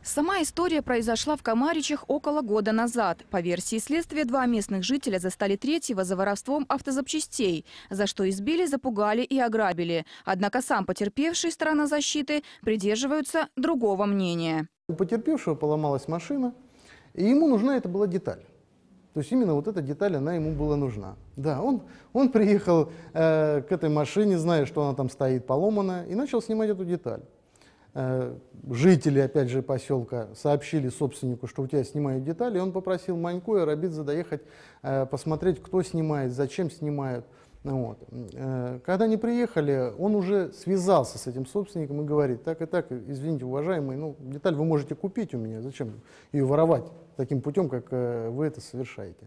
Сама история произошла в Камаричах около года назад. По версии следствия, два местных жителя застали третьего за воровством автозапчастей, за что избили, запугали и ограбили. Однако сам потерпевший, сторона защиты, придерживаются другого мнения. У потерпевшего поломалась машина, и ему нужна эта была деталь. То есть именно вот эта деталь, она ему была нужна. Да, он приехал к этой машине, зная, что она там стоит поломанная, и начал снимать эту деталь. Жители, опять же, поселка сообщили собственнику, что у тебя снимают детали, и он попросил Манько и Арабидзе доехать, посмотреть, кто снимает, зачем снимают. Вот. Когда они приехали, он уже связался с этим собственником и говорит: так и так, извините, уважаемый, ну, деталь вы можете купить у меня, зачем ее воровать таким путем, как вы это совершаете.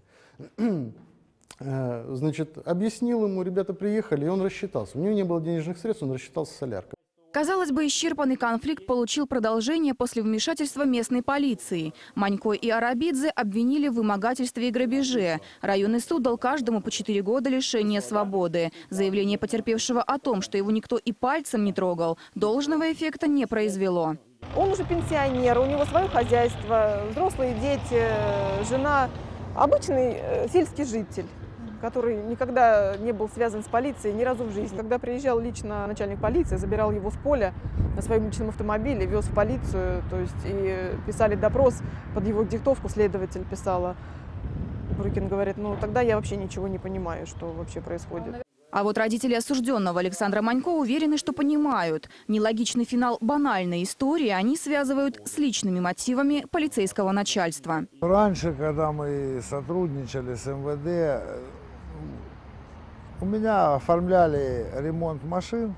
Значит, объяснил ему, ребята приехали, и он рассчитался. У него не было денежных средств, он рассчитался соляркой. Казалось бы, исчерпанный конфликт получил продолжение после вмешательства местной полиции. Манько и Арабидзе обвинили в вымогательстве и грабеже. Районный суд дал каждому по 4 года лишения свободы. Заявление потерпевшего о том, что его никто и пальцем не трогал, должного эффекта не произвело. Он уже пенсионер, у него свое хозяйство, взрослые дети, жена. Обычный сельский житель, который никогда не был связан с полицией ни разу в жизни. Когда приезжал лично начальник полиции, забирал его с поля на своем личном автомобиле, вез в полицию, то есть и писали допрос, под его диктовку следователь писала. Бурыкин говорит: ну тогда я вообще ничего не понимаю, что вообще происходит. А вот родители осужденного Александра Манько уверены, что понимают. Нелогичный финал банальной истории они связывают с личными мотивами полицейского начальства. Раньше, когда мы сотрудничали с МВД, у меня оформляли ремонт машин,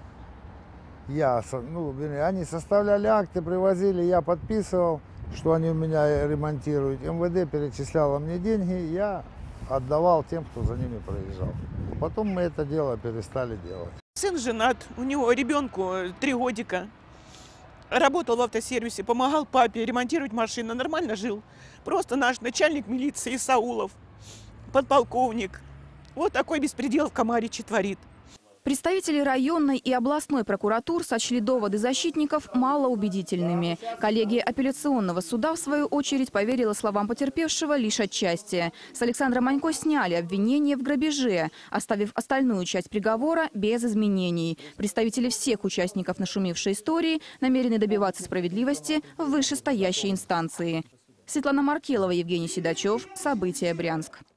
они составляли акты, привозили, я подписывал, что они у меня ремонтируют. МВД перечисляло мне деньги, я отдавал тем, кто за ними проезжал. Потом мы это дело перестали делать. Сын женат, у него ребенку 3 годика. Работал в автосервисе, помогал папе ремонтировать машины, нормально жил. Просто наш начальник милиции Саулов, подполковник. Вот такой беспредел в Камариче творит. Представители районной и областной прокуратур сочли доводы защитников малоубедительными. Коллегия апелляционного суда, в свою очередь, поверила словам потерпевшего лишь отчасти. С Александра Манько сняли обвинение в грабеже, оставив остальную часть приговора без изменений. Представители всех участников нашумевшей истории намерены добиваться справедливости в вышестоящей инстанции. Светлана Маркелова, Евгений Седачев. События. Брянск.